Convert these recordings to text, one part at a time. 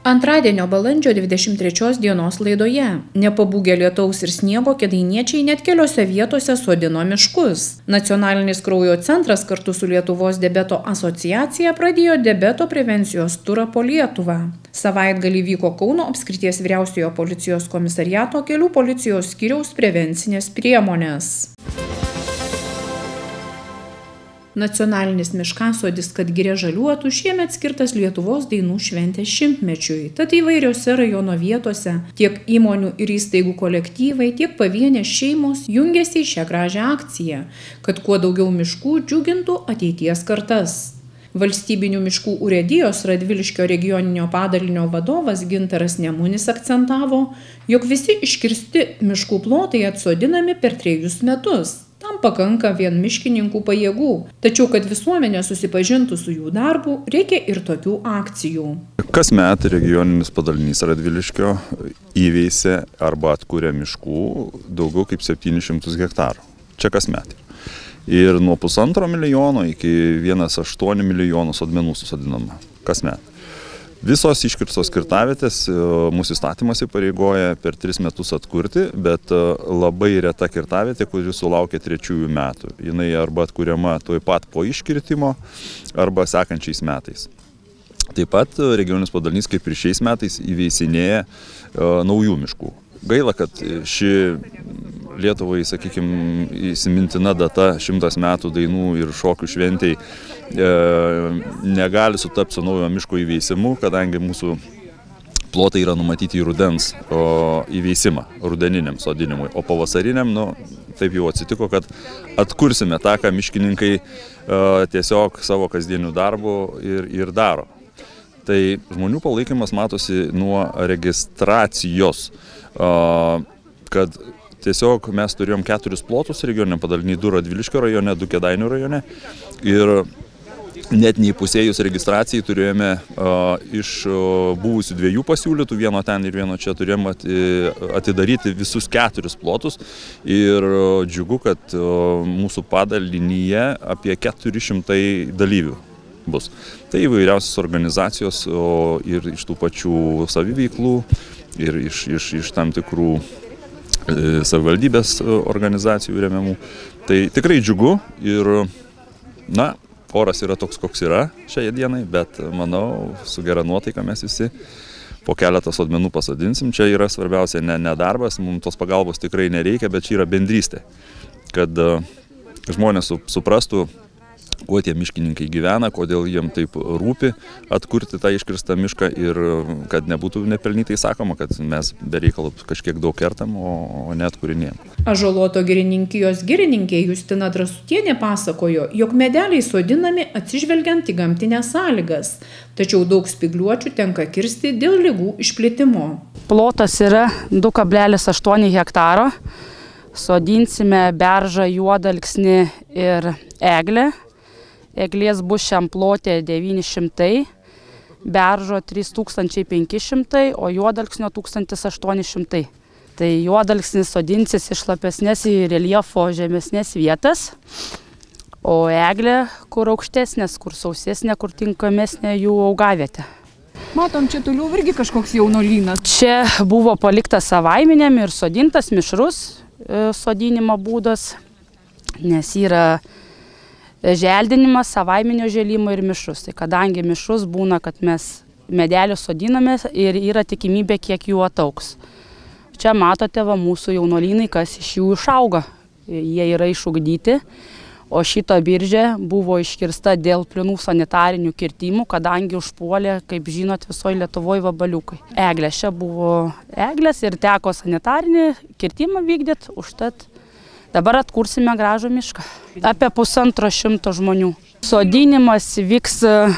Antradienio balandžio 23 dienos laidoje nepabūgę lietaus ir sniego kėdainiečiai net keliose vietose sodino miškus. Nacionalinis kraujo centras kartu su Lietuvos diabeto asociacija pradėjo diabeto prevencijos turą po Lietuvą. Savaitgalį vyko Kauno apskrities vyriausiojo policijos komisariato kelių policijos skyriaus prevencinės priemonės. Nacionalinis miškasodis, kad giria žaliuotų, šiemet skirtas Lietuvos dainų šventės šimtmečiui. Tad įvairiose rajono vietose tiek įmonių ir įstaigų kolektyvai, tiek pavienės šeimos jungiasi į šią gražią akciją, kad kuo daugiau miškų džiugintų ateities kartas. Valstybinių miškų urėdijos Radviliškio regioninio padalinio vadovas Gintaras Nemunis akcentavo, jog visi iškirsti miškų plotai atsodinami per 3 metus. Tam pakanka vien miškininkų pajėgų, tačiau kad visuomenė susipažintų su jų darbu, reikia ir tokių akcijų. Kasmet regioninis padalinys Radviliškio įveisia arba atkuria miškų daugiau kaip 700 hektarų. Čia kasmet. Ir nuo 1,5 milijono iki 1,8 milijonų sodmenų susodinama kasmet. Visos iškirstos kirtavietės mūsų įstatymas įpareigoja per 3 metus atkurti, bet labai reta kirtavietė, kuri sulaukia 3 metų. Jinai arba atkuriama tuoj pat po iškirtimo, arba sekančiais metais. Taip pat regioninis padalinys, kaip ir šiais metais, įveisinėja naujų miškų. Gaila, kad ši Lietuvai, sakykime, įsimintina data 100 metų dainų ir šokių šventei negali sutapti su naujo miško įveisimu, kadangi mūsų plotai yra numatyti į rudens įveisimą, rudeniniam sodinimui, o pavasariniam, taip jau atsitiko, kad atkursime tą, ką miškininkai tiesiog savo kasdienių darbų ir daro. Tai žmonių palaikymas matosi nuo registracijos, kad tiesiog mes turėjom 4 plotus regioniniam padaliny, 2 Radviliškio rajone, 2 Kėdainių rajone ir net neįpusėjus registracijai turėjome iš buvusių 2 pasiūlytų, vieno ten ir vieno čia, turėjome atidaryti visus 4 plotus ir džiugu, kad mūsų padalinyje apie 400 dalyvių bus. Tai įvairiausios organizacijos ir iš tų pačių saviveiklų ir iš tam tikrų savivaldybės organizacijų remiamų. Tai tikrai džiugu ir, oras yra toks, koks yra šiai dienai, bet manau, su gera nuotaika mes visi po keletą sodmenų pasodinsim. Čia yra svarbiausia ne darbas, mums tos pagalbos tikrai nereikia, bet čia yra bendrystė, kad žmonės suprastų, kuo tie miškininkai gyvena, kodėl jiem taip rūpi atkurti tą iškirstą mišką ir kad nebūtų nepelnytai sakoma, kad mes be reikalo kažkiek daug kertam, o neatkūrinėjom. Ąžuoloto girininkijos girininkė Justina Drąsutienė pasakojo, jog medeliai sodinami atsižvelgiant į gamtinės sąlygas, tačiau daug spygliuočių tenka kirsti dėl ligų išplitimo. Plotas yra 2,8 hektaro, sodinsime beržą, juodalksnį ir eglę. Eglės bus šiam plote 900, beržo 3500, o juodalksnio 1800. Tai juodalksnis sodinsis iš šlapesnės į reljefo žemesnės vietas, o eglė, kur aukštesnės, kur sausesnė, kur tinkamesnė jų augavietė. Matom, čia toliau irgi kažkoks jaunolynas. Čia buvo paliktas savaiminiam ir sodintas mišrus sodinimo būdas, nes yra želdinimas, savaiminio žėlimo ir mišrus. Tai kadangi mišrus būna, kad mes medelius sodiname ir yra tikimybė, kiek jų ataugs. Čia matote mūsų jaunolynai, kas iš jų išauga. Jie yra išugdyti, o šita biržė buvo iškirsta dėl plynų sanitarinių kirtimų, kadangi užpuolė, kaip žinot, visoje Lietuvoje vabaliukai. Eglės čia buvo eglės ir teko sanitarinį kirtimą vykdyti, užtat dabar atkursime gražų mišką. Apie 150 žmonių. Sodinimas vyks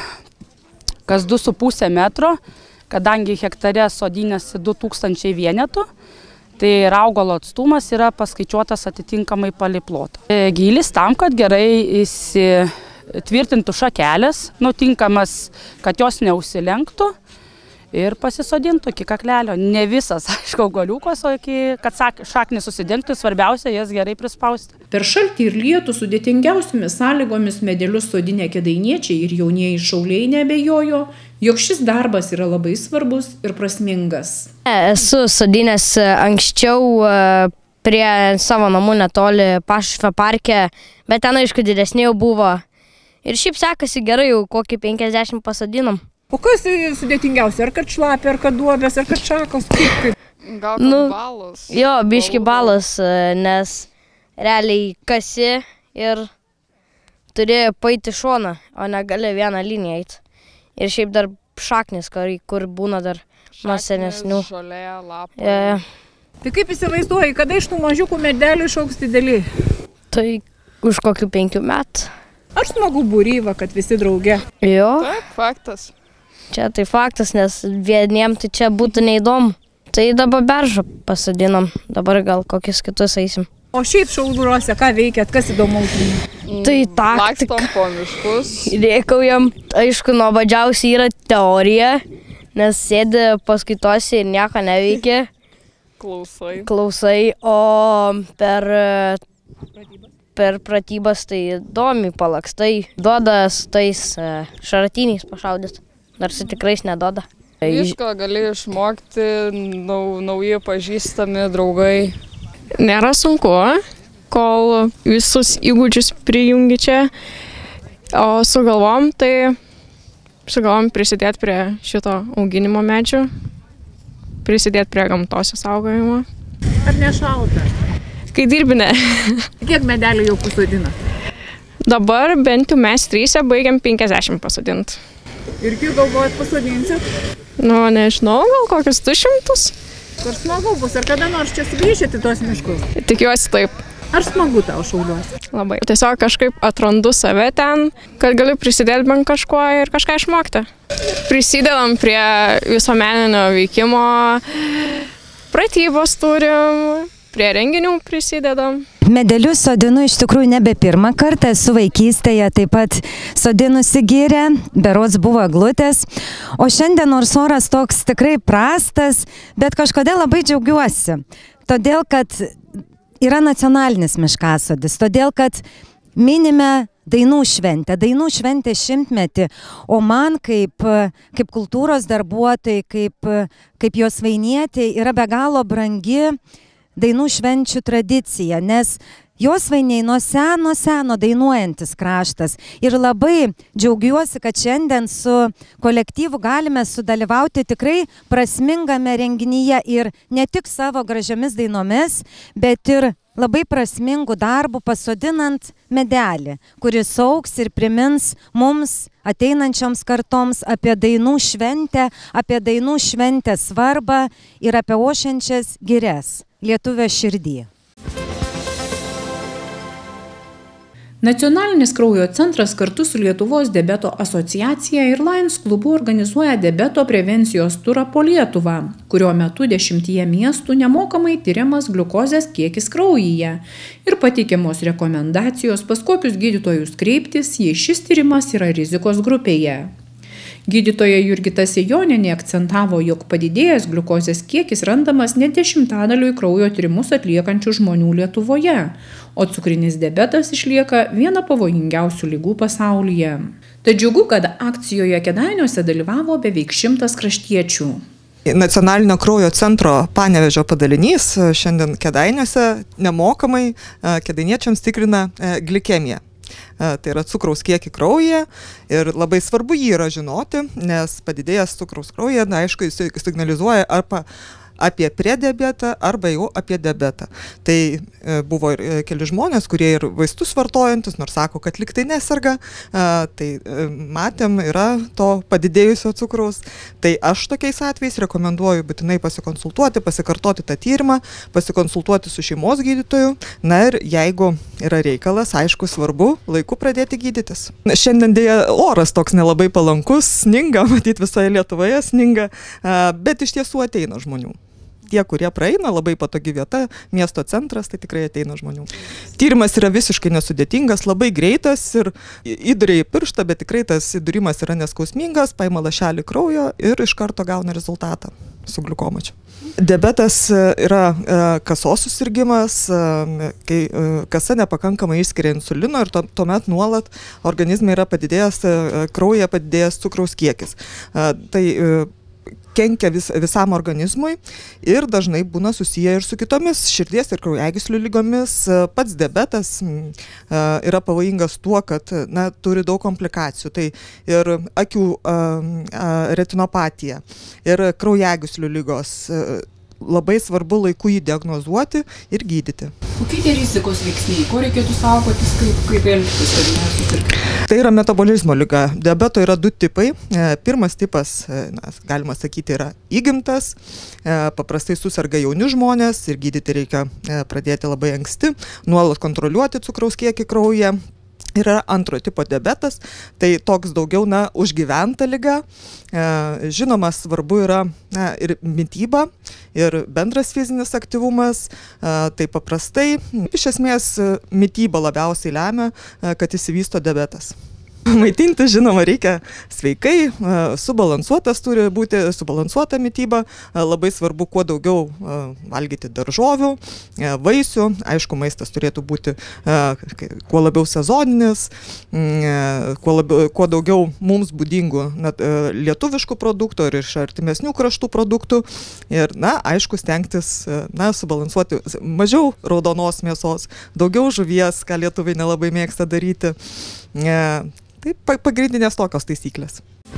kas 2,5 metro, kadangi hektare sodinėsi 2000 vienetų, tai augalo atstumas yra paskaičiuotas atitinkamai palei plotą. Gylis tam, kad gerai įsitvirtintų šakelės, tinkamas, kad jos neužsilenktų ir pasisodintų iki kaklelio. Ne visas, aišku, augaliukas, o kad šaknis susidengtų, svarbiausia jas gerai prispausti. Per šaltį ir lietų sudėtingiausiomis sąlygomis medelius sodinę kėdainiečiai ir jaunieji šauliai neabejojo, jog šis darbas yra labai svarbus ir prasmingas. Esu sodinęs anksčiau prie savo namų netoli Pašvio parke, bet ten aišku didesnė jau buvo. Ir šiaip sekasi gerai, jau kokį 50 pasodinam. O kas sudėtingiausia? Ar kad šlapia, ar kad duobės, ar kad šakos? Gal kad balas? Jo, biški balas, nes realiai kasi ir turi paiti šoną, o negali vieną liniją eiti. Ir šiaip dar šaknis, kur būna dar nuo senesnių. Šaknis, žolė, lapai. Tai kaip įsivaizduoji, kada iš tų mažiukų medelių išaugs dideli? Tai už kokių 5 metų. Ar smagu būryva, kad visi drauge? Jo. Taip, faktas. Čia tai faktas, nes vieniem tai čia būtų neįdomu. Tai dabar beržą pasodinam, dabar gal kokius kitus eisim. O šiaip šauliuose, ką veikiat, kas įdomaus? Tai taktika. Lakstom po miškus. Rėkaujam, aišku, nuobodžiausiai yra teorija, nes sėdi paskaitose ir nieko neveikia. Klausai, o per pratybas tai įdomiai palakstai, duoda su tais šratiniais pašaudyt. Nors tikrais neduoda. Visko gali išmokti, nauji pažįstami draugai. Nėra sunku, kol visus įgūdžius prijungi čia. O sugalvom prisidėti prie šito auginimo medžių, prisidėti prie gamtos išsaugojimo. Ar nešalta? Kai dirbi, ne. Kiek medelių jau pasodina? Dabar bent jau mes 3 baigiam 50 pasodinti. Ir kiek galvojat pasodinsit? Nu, nežinau, gal kokius 200. Ar smagu bus, ar kada nors čia sugrįšit į tuos miškus? Tikiuosi taip. Ar smagu tau šauliuosi? Labai. Tiesiog kažkaip atrandu save ten, kad galiu prisidėti bent kažkuo ir kažką išmokti. Prisidedam prie visuomeninio veikimo, pratybos turim, prie renginių prisidedam. Medelius sodinu iš tikrųjų nebe pirmą kartą, esu vaikystėje taip pat sodinusi girią, berods buvo eglutės, o šiandien nors oras toks tikrai prastas, bet kažkodėl labai džiaugiuosi, todėl kad yra nacionalinis miškasodis, todėl kad minime Dainų šventę 100-metį, o man kaip kultūros darbuotojai, kaip jos vainietė yra be galo brangi dainų švenčių tradicija, nes jos vainiai nuo seno dainuojantis kraštas. Ir labai džiaugiuosi, kad šiandien su kolektyvu galime sudalyvauti tikrai prasmingame renginyje ir ne tik savo gražiomis dainomis, bet ir labai prasmingų darbų pasodinant medelį, kuris augs ir primins mums ateinančioms kartoms apie dainų šventę, apie dainų šventės svarbą ir apie ošiančias girias lietuvio širdį. Nacionalinis kraujo centras kartu su Lietuvos diabeto asociacija ir Lions klubu organizuoja diabeto prevencijos turą po Lietuvą, kurio metu 10 miestų nemokamai tyriamas gliukozės kiekis kraujyje ir pateikiamos rekomendacijos, pas kokius gydytojus kreiptis, jei šis tyrimas yra rizikos grupėje. Gydytoja Jurgita Sejonienė akcentavo, jog padidėjęs gliukozės kiekis randamas net 10% kraujo tyrimus atliekančių žmonių Lietuvoje, o cukrinis diabetas išlieka viena pavojingiausių ligų pasaulyje. Tai džiugu, kad akcijoje Kėdainiuose dalyvavo beveik 100 kraštiečių. Nacionalinio kraujo centro Panevėžio padalinys šiandien Kėdainiuose nemokamai kėdainiečiams tikrina glikemiją. Tai yra cukraus kiekį kraujyje ir labai svarbu jį yra žinoti, nes padidėjęs cukraus kraujyje, aišku, jis signalizuoja arba apie prediabetą arba jau apie diabetą. Tai buvo ir keli žmonės, kurie ir vaistus vartojantis, nors sako, kad liktai neserga, tai matėm, yra to padidėjusio cukraus. Tai aš tokiais atvejais rekomenduoju būtinai pasikonsultuoti, pasikartoti tą tyrimą, pasikonsultuoti su šeimos gydytoju. Na ir jeigu yra reikalas, aišku, svarbu laiku pradėti gydytis. Šiandien dėja oras toks nelabai palankus, sninga, matyt visoje Lietuvoje sninga, bet iš tiesų ateina žmonių. tie, kurie praeina, labai patogi vieta, miesto centras, tai tikrai ateina žmonių. Tyrimas yra visiškai nesudėtingas, labai greitas ir įduria į pirštą, bet tikrai tas įdurimas yra neskausmingas, paima lašelį kraujo ir iš karto gauna rezultatą su gliukomačiu. Diabetas yra kasos susirgimas, kai kasa nepakankamai išskiria insulino ir tuomet nuolat organizme yra padidėjęs, kraujyje padidėjęs cukraus kiekis. Tai kenkia visam organizmui ir dažnai būna susiję ir su kitomis širdies ir kraujagyslių ligomis. Pats diabetas yra pavojingas tuo, kad turi daug komplikacijų. Tai ir akių retinopatija, ir kraujagyslių ligos. Labai svarbu laiku jį diagnozuoti ir gydyti. Kokie tie rizikos veiksniai? Ko reikėtų saugotis, kaip elgtis, kad nesusirgti? Tai yra metabolizmo liga. Diabeto yra 2 tipai. Pirmas tipas, galima sakyti, yra įgimtas. Paprastai susirga jauni žmonės ir gydyti reikia pradėti labai anksti, nuolat kontroliuoti cukraus kiekį kraujyje. Yra antrojo tipo diabetas, tai toks daugiau užgyventa liga. Žinoma, svarbu yra ir mityba, ir bendras fizinis aktyvumas. Tai paprastai, iš esmės, mityba labiausiai lemia, kad išsivysto diabetas. Maitinti, žinoma, reikia sveikai, turi būti subalansuota mityba, labai svarbu kuo daugiau valgyti daržovių, vaisių, aišku, maistas turėtų būti kuo labiau sezoninis, kuo daugiau mums būdingų lietuviškų produktų ir iš artimesnių kraštų produktų ir, aišku, stengtis subalansuoti mažiau raudonos mėsos, daugiau žuvies, ką lietuviai nelabai mėgsta daryti. Tai pagrindinės tokios taisyklės.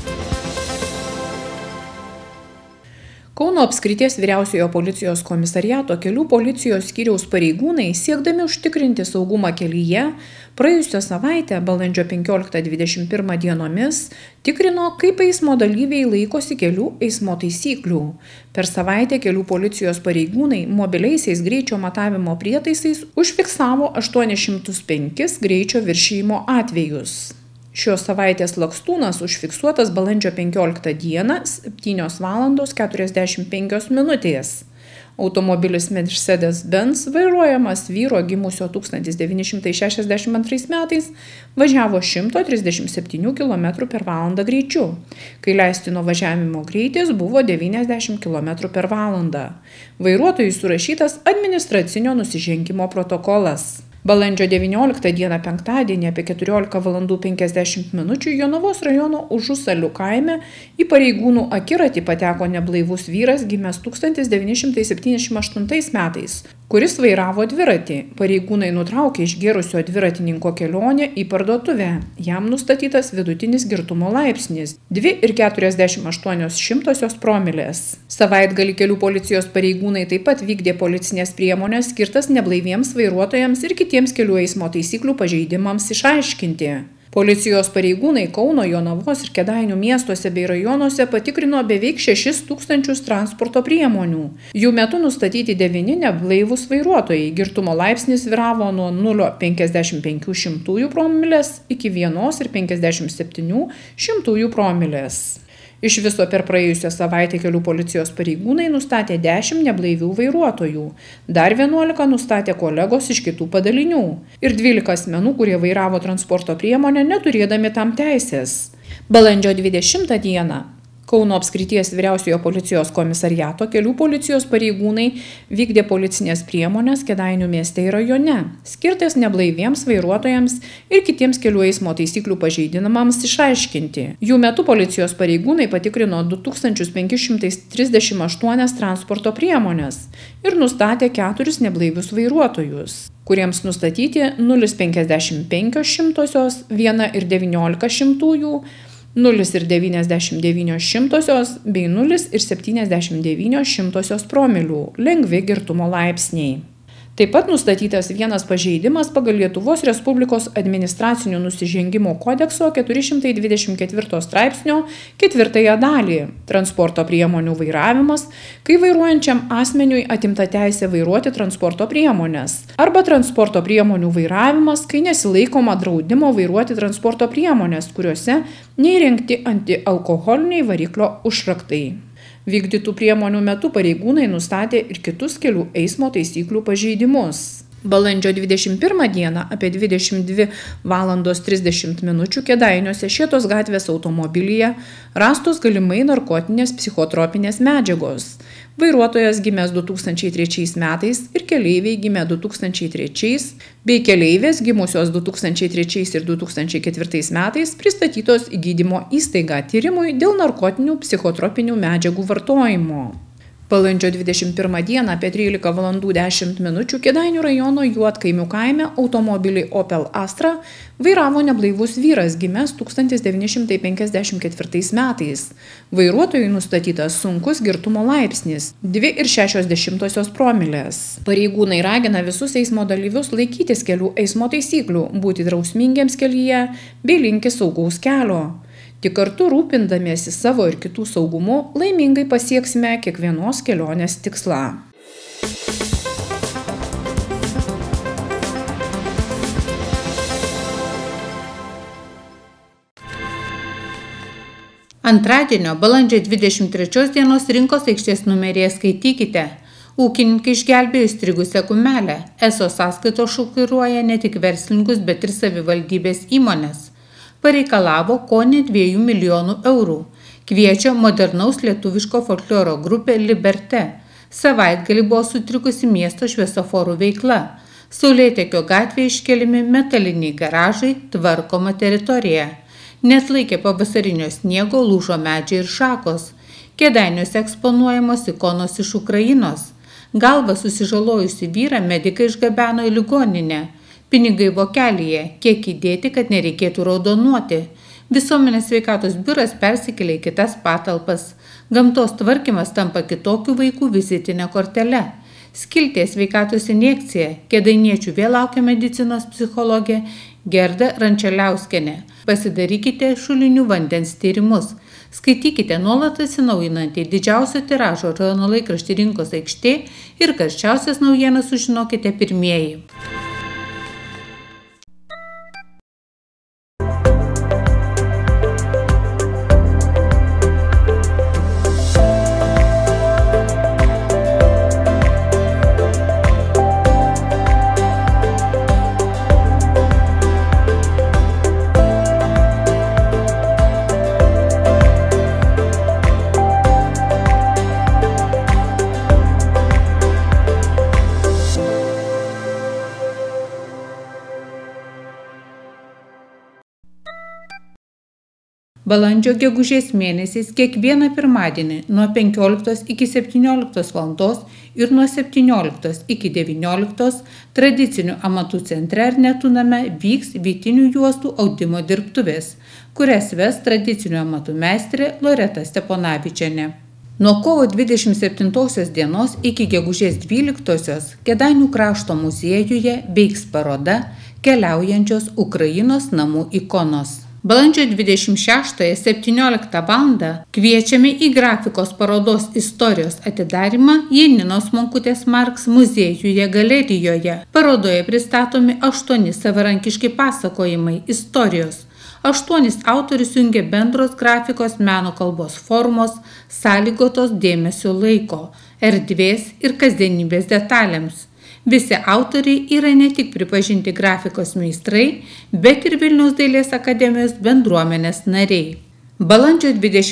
Kauno apskrities vyriausiojo policijos komisariato kelių policijos skyriaus pareigūnai, siekdami užtikrinti saugumą kelyje, praėjusią savaitę, balandžio 15-21 dienomis, tikrino, kaip eismo dalyviai laikosi kelių eismo taisyklių. Per savaitę kelių policijos pareigūnai mobiliaisiais greičio matavimo prietaisais užfiksavo 805 greičio viršijimo atvejus. Šios savaitės lakstūnas užfiksuotas balandžio 15 dieną 7:45. Automobilis Mercedes-Benz, vairuojamas vyro gimusio 1962 metais, važiavo 137 km/h greičiu, kai leistino važiavimo greitis buvo 90 km/h. Vairuotojui surašytas administracinio nusižengimo protokolas. Balandžio 19 dieną penktadienį apie 14:50 min. Jonavos rajono Užusalių kaime į pareigūnų akiratį pateko neblaivus vyras gimęs 1978 metais, kuris vairavo dviratį. Pareigūnai nutraukė išgėrusio dviratininko kelionę į parduotuvę. Jam nustatytas vidutinis girtumo laipsnis – 2,48 promilės. Savaitgalį kelių policijos pareigūnai taip pat vykdė policinės priemonės skirtas neblaiviems vairuotojams ir kitiems kelių eismo taisyklių pažeidimams išaiškinti. Policijos pareigūnai Kauno, Jonavos ir Kėdainių miestuose bei rajonuose patikrino beveik 6000 transporto priemonių. Jų metu nustatyti 9 neblaivūs vairuotojai. Girtumo laipsnis sviravo nuo 0,55 promilės iki 1,57 promilės. Iš viso per praėjusią savaitę kelių policijos pareigūnai nustatė 10 neblaivių vairuotojų, dar 11 nustatė kolegos iš kitų padalinių ir 12 asmenų, kurie vairavo transporto priemonę neturėdami tam teisės. Balandžio 20 dieną Kauno apskrities vyriausiojo policijos komisariato kelių policijos pareigūnai vykdė policinės priemonės Kėdainių mieste ir rajone, skirtas neblaiviems vairuotojams ir kitiems kelių eismo taisyklių pažeidimams išaiškinti. Jų metu policijos pareigūnai patikrino 2538 transporto priemonės ir nustatė 4 neblaivius vairuotojus, kuriems nustatyti 0,55, 1,19, 0,99 bei 0,79 promilių lengvi girtumo laipsniai. Taip pat nustatytas vienas pažeidimas pagal Lietuvos Respublikos administracinių nusižengimų kodekso 424 straipsnio 4 dalį – transporto priemonių vairavimas, kai vairuojančiam asmeniui atimta teisė vairuoti transporto priemonės, arba transporto priemonių vairavimas, kai nesilaikoma draudimo vairuoti transporto priemonės, kuriuose neįrengti antialkoholiniai variklio užraktai. Vykdytų priemonių metu pareigūnai nustatė ir kitus kelių eismo taisyklių pažeidimus. Balandžio 21 dieną apie 22:30 Kėdainiuose Šėtos gatvės automobilyje rastos galimai narkotinės psichotropinės medžiagos. Vairuotojas gimęs 2003 metais ir keleiviai gimę 2003 bei keleivės gimusios 2003 ir 2004 metais pristatytos į gydymo įstaigą tyrimui dėl narkotinių psichotropinių medžiagų vartojimo. Balandžio 21 dieną apie 13:10 Kėdainių rajono Juodkaimių kaime automobilį Opel Astra vairavo neblaivus vyras gimęs 1954 metais. Vairuotojui nustatytas sunkus girtumo laipsnis – 2,6 promilės. Pareigūnai ragina visus eismo dalyvius laikytis kelių eismo taisyklių, būti drausmingiems kelyje bei linki saugaus kelio. Tik kartu rūpindamiesi savo ir kitų saugumu, laimingai pasieksime kiekvienos kelionės tikslą. Antradienio, balandžio 23 dienos rinkos aikštės numeryje skaitykite. Ūkininkai išgelbėjo įstrigusią kumelę. ESO sąskaitos šokiruoja ne tik verslininkus, bet ir savivaldybės įmonės. Pareikalavo kone 2 milijonų eurų. Kviečia modernaus lietuviško folkloro grupė Liberte. Savaitgalį buvo sutrikusi miesto šviesoforų veikla. Saulėtekio gatvėje iškeliami metaliniai garažai, tvarkoma teritorija. Neatlaikė pavasarinio sniego, lūžo medžiai ir šakos. Kėdainiuose eksponuojamos ikonos iš Ukrainos. Galvą susižalojusi vyrą medikai išgabeno į ligoninę. Pinigai vokelyje, kiek įdėti, kad nereikėtų raudonuoti. Visuomenės sveikatos biuras persikėlė į kitas patalpas. Gamtos tvarkymas tampa kitokių vaikų vizitinė kortele. Skiltė sveikatos injekcija. Kėdainiečių vėl laukia medicinos psichologė Gerda Rančeliauskienė. Pasidarykite šulinių vandens tyrimus. Skaitykite nuolat atsinaujinantį didžiausio tiražo rajono laikraštį Rinkos aikštė ir karščiausias naujienas sužinokite pirmieji. Balandžio gegužės mėnesiais kiekvieną pirmadienį nuo 15 iki 17 val. Ir nuo 17 iki 19 tradicinių amatų centre Arnetų name vyks vytinių juostų audimo dirbtuvės, kurias ves tradicinių amatų meistrė Loreta Steponavičienė. Nuo kovo 27 dienos iki gegužės 12 Kėdainių krašto muziejuje veiks paroda Keliaujančios Ukrainos namų ikonos. Balandžio 26-17 val. Kviečiame į grafikos parodos istorijos atidarymą Janinos Monkutės Marks muziejuje galerijoje. Parodoje pristatomi 8 savarankiški pasakojimai istorijos. 8 autorius jungia bendros grafikos meno kalbos formos, sąlygotos dėmesio laiko, erdvės ir kasdienybės detalėms. Visi autoriai yra ne tik pripažinti grafikos meistrai, bet ir Vilniaus dailės akademijos bendruomenės nariai. Balandžio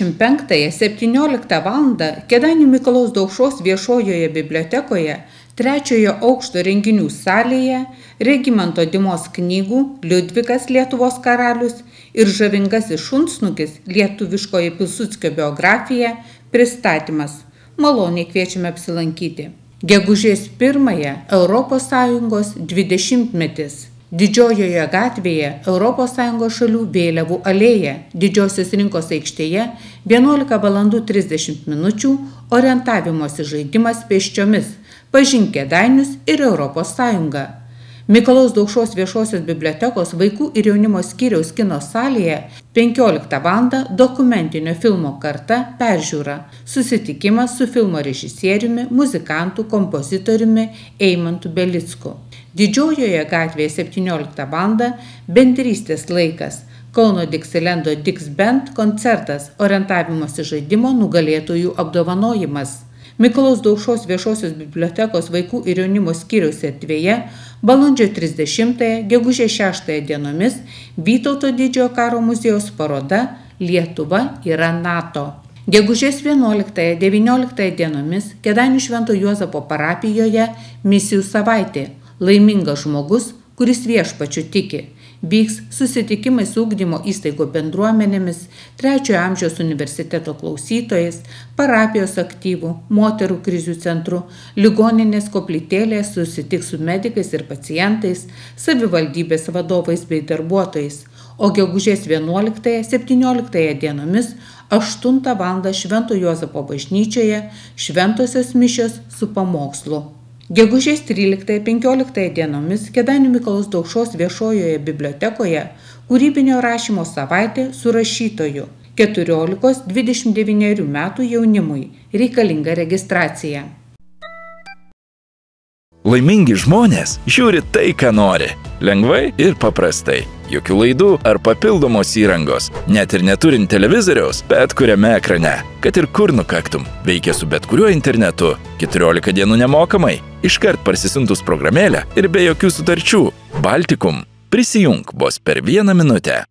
25-17 val. Kėdainių Mikalojaus Daukšos viešojoje bibliotekoje 3-ojo aukšto renginių salėje Regimanto Dimos knygų Liudvikas Lietuvos karalius ir Žavingasis šunsnukis lietuviškoji Pilsudskio biografija pristatymas. Maloniai kviečiame apsilankyti. Gegužės 1-ąją Europos Sąjungos 20-metis. Didžiojoje gatvėje Europos Sąjungos šalių vėliavų alėja, Didžiosios rinkos aikštėje 11:30 orientavimosi žaidimas pėsčiomis, pažink Kėdainius ir Europos Sąjungą. Mikalojaus Daukšos viešosios bibliotekos vaikų ir jaunimo skyriaus kino salėje 15 val. Dokumentinio filmo Karta peržiūra. Susitikimas su filmo režisieriumi, muzikantu, kompozitoriumi Eimantu Belicku. Didžiojoje gatvėje 17 val. Bendrystės laikas. Kauno Dixilendo Dix Band koncertas, orientavimosi žaidimo nugalėtojų apdovanojimas. Mikalojaus Daukšos viešosios bibliotekos vaikų ir jaunimo skyriaus erdvėje balandžio 30-ąją, gegužės 6-ąją dienomis Vytauto didžiojo karo muziejaus paroda Lietuva yra NATO. Gegužės 11-19 dienomis Kėdainių Švento Juozapo parapijoje misijų savaitė Laimingas žmogus, kuris viešpačiu tiki. Vyks susitikimai su ugdymo įstaigų bendruomenėmis, 3 amžiaus universiteto klausytojais, parapijos aktyvų, moterų krizių centrų, ligoninės koplytėlės susitiks su medikais ir pacientais, savivaldybės vadovais bei darbuotojais. O gegužės 11-17 dienomis 8 val. Švento Juozapo bažnyčioje šventosios mišios su pamokslu. Gegužės 13-15 dienomis Kėdainių Mikalojaus Daukšos viešojoje bibliotekoje kūrybinio rašymo savaitė su rašytoju 14-29 metų jaunimui, reikalinga registracija. Laimingi žmonės žiūri tai, ką nori. Lengvai ir paprastai. Jokių laidų ar papildomos įrangos. Net ir neturint televizoriaus, bet kuriame ekrane. Kad ir kur nukaktum. Veikia su bet kuriuo internetu. 14 dienų nemokamai. Iškart parsisintus programėlę ir be jokių sutarčių. Baltikum. Prisijunk vos per 1 minutę.